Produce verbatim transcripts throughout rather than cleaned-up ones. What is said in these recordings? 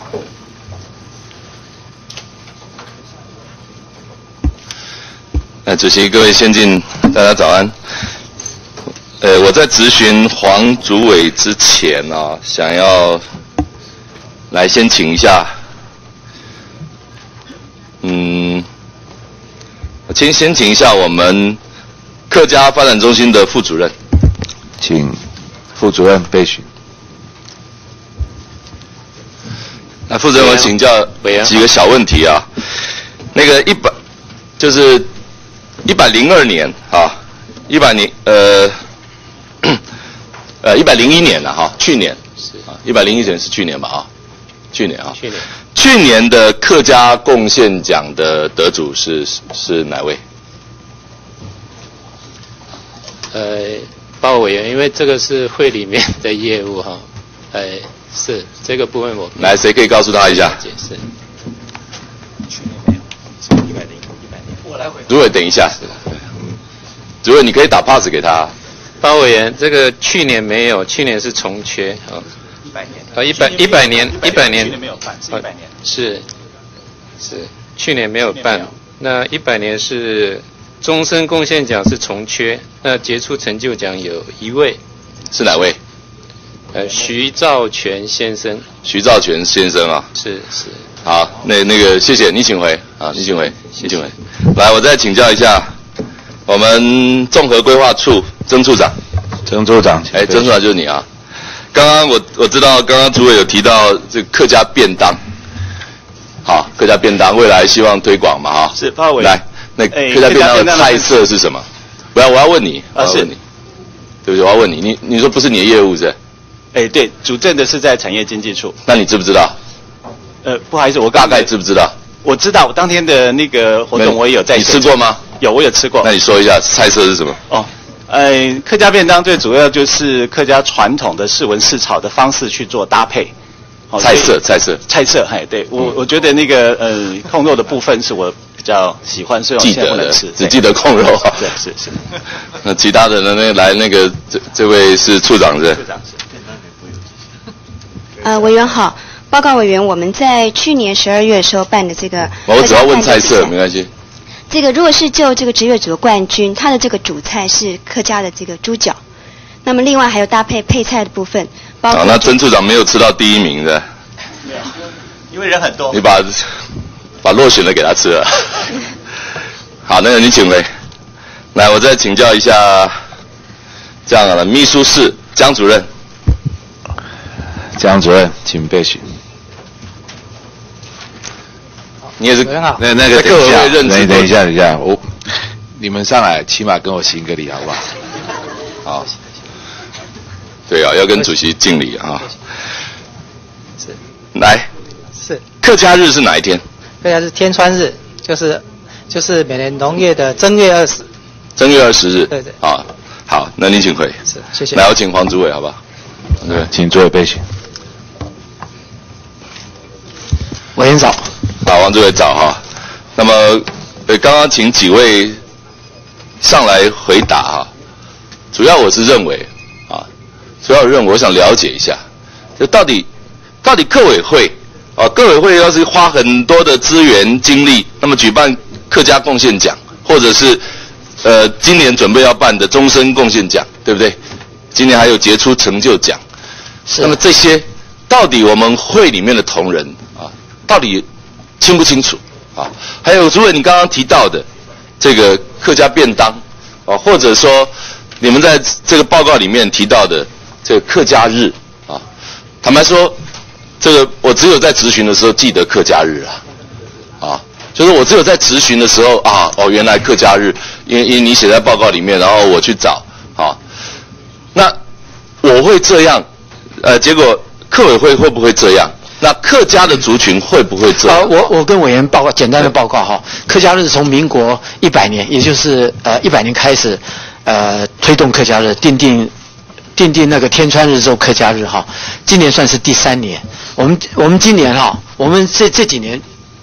那主席、各位先进，大家早安。呃，我在质询黄主委之前啊，想要来先请一下，嗯，我先先请一下我们客家发展中心的副主任， 请副主任备询。 那副主任，我请教几个小问题啊。那个一百就是一百零二年啊，一百年呃。呃，一百零一年了哈，去年是啊，一百零一年是去年吧啊，去年啊， 去年， 去年的客家贡献奖的得主是是哪位？ 呃，报委员，因为这个是会里面的业务哈，呃，是这个部分我来，谁可以告诉他一下？ 解释。 去年没有，从一百零一百年，我来回。 主委，等一下，主委，你可以打 pass 给他。 包委员，这个去年没有，去年是重缺啊。 一百年。 啊，一百一百年，一百年。 去年没有办，是一百年。 是，是，去年没有办。那一百年是终身贡献奖是重缺，那杰出成就奖有一位。 是哪位？ 呃，徐兆全先生。 徐兆全先生啊。 是是。 好，那那个谢谢你请回啊，你请回，你请回。来，我再请教一下。我们综合规划处曾处长， 曾处长， 哎，曾处长就是你啊。刚刚我我知道，刚刚主委有提到这个客家便当，好，客家便当未来希望推广嘛哈。 是，报委来，那客家便当的菜色是什么？不要，我要问你，我要问你，对不对？我要问你，你你说不是你的业务是？ 哎，对，主政的是在产业经济处。 那你知不知道？ 呃，不好意思，我大概知不知道？ 我知道，我当天的那个活动我也有在。 你吃过吗？ 有，我有吃过。 那你说一下菜色是什么？ 哦，呃，客家便当最主要就是客家传统的世文世草的方式去做搭配。 哦、菜色，菜色， 菜色，嘿，对我、嗯、我觉得那个呃控肉的部分是我比较喜欢，所以我现在不能吃， 只记得控肉啊。 对，是是。 那其他的呢？那来那个这这位是处长是？处长是。 呃，委员好。报告委员，我们在去年十二月的时候办的这个， 我只要问菜色，没关系。 这个如果是就这个职业组的冠军，他的这个主菜是客家的这个猪脚，那么另外还有搭配配菜的部分，包括。 好，那曾处长没有吃到第一名的。 没有，因为人很多。 你把把落选的给他吃了。好，那个你请回。来，我再请教一下，这样了，秘书室江主任。 江主任，请备询。 你也是那那个等一下，等等一下，等一下，我你们上来，起码跟我行个礼，好不好？ 好。对啊，要跟主席敬礼啊。 是。 来。 是。 客家日是哪一天？ 客家日天穿日，就是就是每年农业的正月二十。 正月二十日。 对对。 啊，好，那你请回。 是，谢谢。 来，我请黄主委，好不好？ 对，请主委备询。 委员早。 好，王主委早哈。那么，呃，刚刚请几位上来回答哈。主要我是认为啊，主要认为我想了解一下，就到底到底客委会啊，客委会要是花很多的资源精力，那么举办客家贡献奖，或者是呃今年准备要办的终身贡献奖，对不对？今年还有杰出成就奖。那么这些到底我们会里面的同仁啊，到底清不清楚啊？还有主委你刚刚提到的这个客家便当啊，或者说你们在这个报告里面提到的这个客家日啊，坦白说，这个我只有在质询的时候记得客家日啊，啊，就是我只有在质询的时候啊，哦，原来客家日，因为因为你写在报告里面，然后我去找啊，那我会这样。呃，结果客委会会不会这样？那客家的族群会不会这样？ 好，我我跟委员报告简单的报告哈。客家日从民国一百年，也就是呃一百年开始，呃推动客家日，定定定定那个天穿日之后客家日哈。今年算是第三年。我们我们今年哈，我们这这几年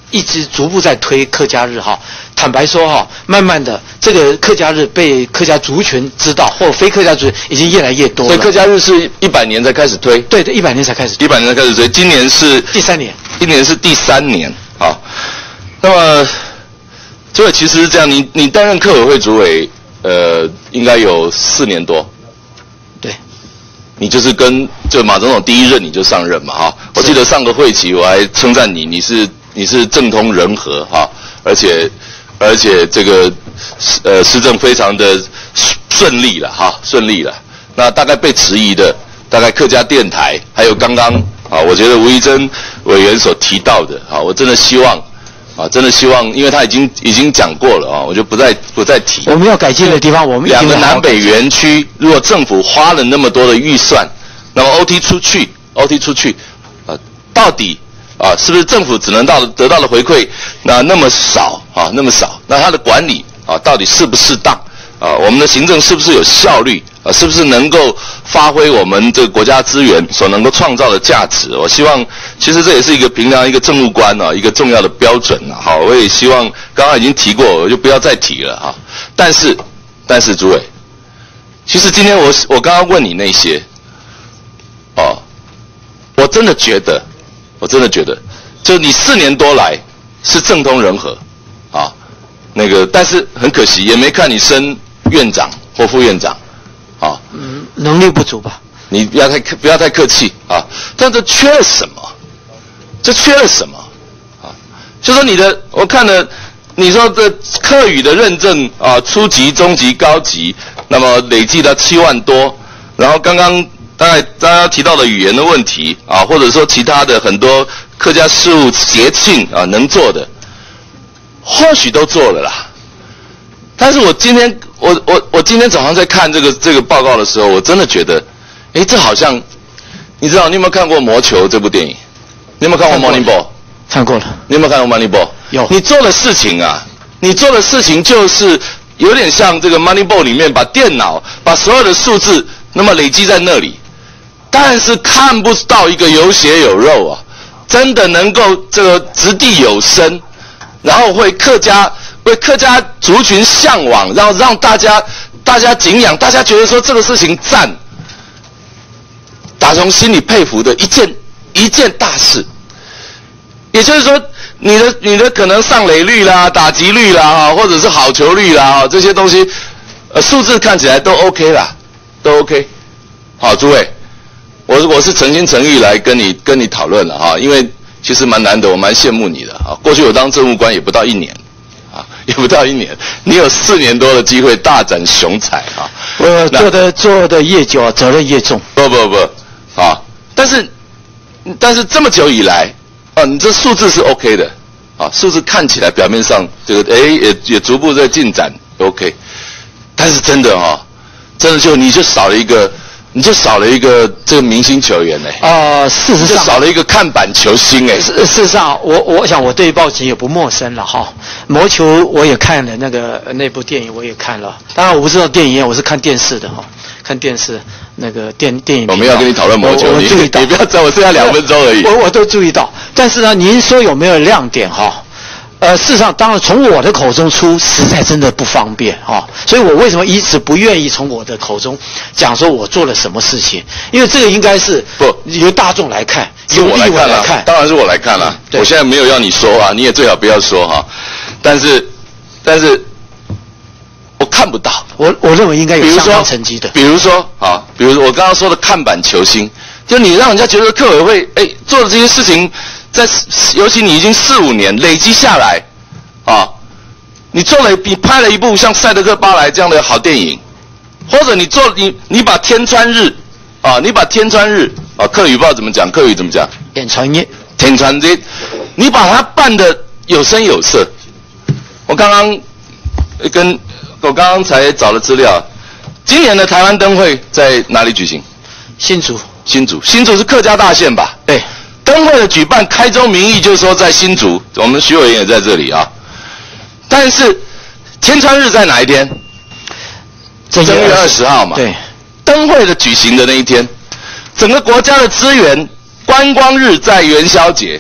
一直逐步在推客家日哈。坦白说哈，慢慢的这个客家日被客家族群知道，或非客家族群已经越来越多了。 所以客家日是一百年才开始推。 对对，一百年才开始推。 一百年才开始推，今年是第三年。 今年是第三年啊。那么，这个其实是这样，你你担任客委会主委，呃，应该有四年多。 对。 你就是跟就马总统第一任你就上任嘛哈。我记得上个会期我还称赞你，你是你是政通人和哈，而且。而且这个呃施政非常的顺利了哈，顺利了。那大概被质疑的，大概客家电台，还有刚刚啊，我觉得吴怡珍委员所提到的啊，我真的希望啊，真的希望，因为他已经已经讲过了啊，我就不再不再提。 我们要改进的地方，我们两个南北园区，如果政府花了那么多的预算，那么 O T 出去 ，O T 出去，啊，到底？啊，是不是政府只能到得到的回馈那那么少啊，那么少？那它的管理啊，到底适不适当啊？我们的行政是不是有效率啊？是不是能够发挥我们这个国家资源所能够创造的价值？我希望，其实这也是一个评量一个政务官啊一个重要的标准啊。好，我也希望刚刚已经提过，我就不要再提了哈。但是，但是主委，其实今天我我刚刚问你那些，哦，我真的觉得。我真的觉得，就你四年多来是政通人和，啊，那个，但是很可惜，也没看你升院长或副院长，啊， 嗯，能力不足吧？ 你不要太不要太客气啊！但这缺了什么？这缺了什么？啊，就说你的，我看了，你说这客语的认证啊，初级、中级、高级，那么累计到七万多，然后刚刚。大概大家提到的语言的问题啊，或者说其他的很多客家事务节庆啊能做的，或许都做了啦。但是我今天我我我今天早上在看这个这个报告的时候，我真的觉得，诶，这好像，你知道你有没有看过《魔球》这部电影？你有没有看过《Moneyball》？ 看过了。 你有没有看过《Moneyball》？ 有。 你做的事情啊，你做的事情就是有点像这个《Moneyball》里面把电脑把所有的数字那么累积在那里。但是看不到一个有血有肉啊，真的能够这个掷地有声，然后为客家为客家族群向往，然后让大家大家敬仰，大家觉得说这个事情赞，打从心里佩服的一件一件大事。也就是说，你的你的可能上垒率啦、打击率啦，或者是好球率啦，这些东西，呃，数字看起来都 OK 啦，都 OK。好，诸位。我我是诚心诚意来跟你跟你讨论了哈，因为其实蛮难得，我蛮羡慕你的啊。过去我当政务官也不到一年，啊，也不到一年，你有四年多的机会大展雄才啊。 我做的做的越久，责任越重。 不不不，啊，但是但是这么久以来，啊，你这数字是 OK 的，啊，数字看起来表面上这个哎也也逐步在进展 OK， 但是真的哈、哦，真的就你就少了一个。你就少了一个这个明星球员哎、 欸，呃，事实上就少了一个看板球星哎、欸。 事事实上，我我想我对报纸也不陌生了哈。魔球我也看了，那个那部电影我也看了。当然我不知道电影院，我是看电视的哈，看电视那个电电影。 我们要跟你讨论魔球， 我我注意到， 你不要在我剩下两分钟而已。 我我都注意到，但是呢，您说有没有亮点哈？呃，事实上，当然从我的口中出，实在真的不方便哈、哦，所以我为什么一直不愿意从我的口中讲说我做了什么事情？因为这个应该是不由大众来看， 由我来看来看， 当然是我来看了、嗯。我现在没有要你说啊，你也最好不要说哈。但是，但是我看不到。 我我认为应该有相当成绩的。 比如说啊，比如说我刚刚说的看板球星，就你让人家觉得客委会哎做的这些事情。在尤其你已经四五年累积下来，啊，你做了你拍了一部像《赛德克巴莱》这样的好电影，或者你做你你把天川日，啊，你把天川日啊，客语不知道怎么讲，客语怎么讲？ 天川日， 天川日，你把它办得有声有色。我刚刚跟我刚刚才找了资料，今年的台湾灯会在哪里举行？ 新竹， 新竹，新竹是客家大县吧？ 对。 灯会的举办，开宗明义就是说在新竹，我们徐委员也在这里啊。但是天川日在哪一天？正月二十号嘛。 对。 灯会的举行的那一天，整个国家的资源，观光日在元宵节，灯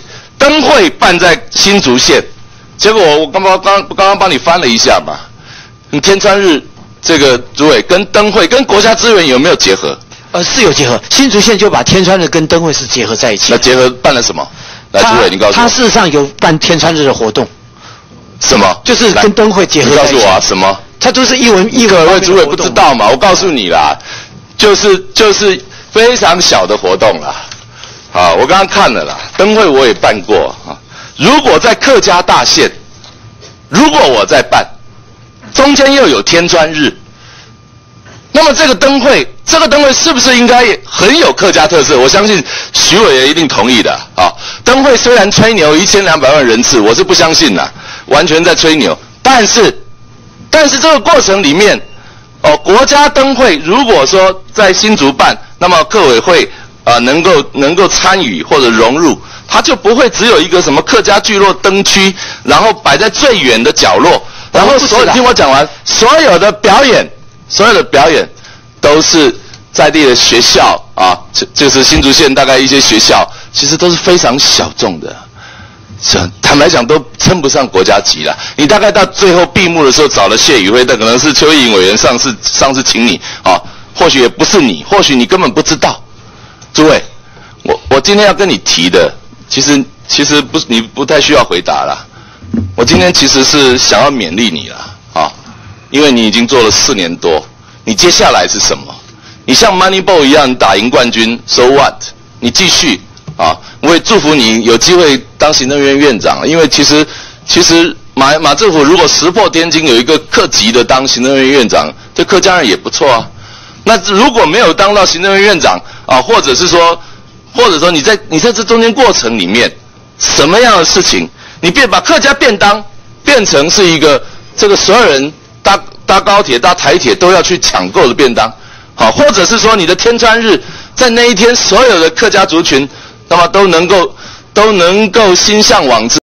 灯会办在新竹县，结果我我刚刚刚刚刚帮你翻了一下嘛，你天川日这个主委跟灯会跟国家资源有没有结合？ 呃，是有结合，新竹县就把天川日跟灯会是结合在一起。 那结合办了什么？来，主委你告诉我。 他事实上有办天川日的活动。 什么？ 就是跟灯会结合在一起。 你告诉我啊，什么？ 他都是一文一各位主委不知道嘛？我告诉你啦，就是就是非常小的活动啦。啊，我刚刚看了啦，灯会我也办过啊。如果在客家大县，如果我在办，中间又有天川日，那么这个灯会，这个灯会是不是应该很有客家特色？我相信徐委员一定同意的啊。灯会虽然吹牛一千两百万人次，我是不相信啦，完全在吹牛。但是，但是这个过程里面，哦，国家灯会如果说在新竹办，那么客委会啊、呃、能够能够参与或者融入，它就不会只有一个什么客家聚落灯区，然后摆在最远的角落，然后所有听我讲完，所有的表演。所有的表演都是在地的学校啊，就就是新竹县大概一些学校，其实都是非常小众的，坦白讲都称不上国家级了。你大概到最后闭幕的时候找了谢宇辉，但可能是邱意莹委员上次上次请你啊，或许也不是你，或许你根本不知道。诸位，我我今天要跟你提的，其实其实不你不太需要回答啦。我今天其实是想要勉励你啦啊。因为你已经做了四年多，你接下来是什么？你像 Moneyball 一样打赢冠军 ，So what？ 你继续啊！我也祝福你有机会当行政院院长，因为其实其实马马政府如果石破天惊有一个客级的当行政院院长，对客家人也不错啊。那如果没有当到行政院院长啊，或者是说，或者说你在你在这中间过程里面，什么样的事情，你变把客家便当变成是一个这个所有人。搭搭高铁、搭台铁都要去抢购的便当，好，或者是说你的天川日，在那一天所有的客家族群，那么都能够都能够心向往之。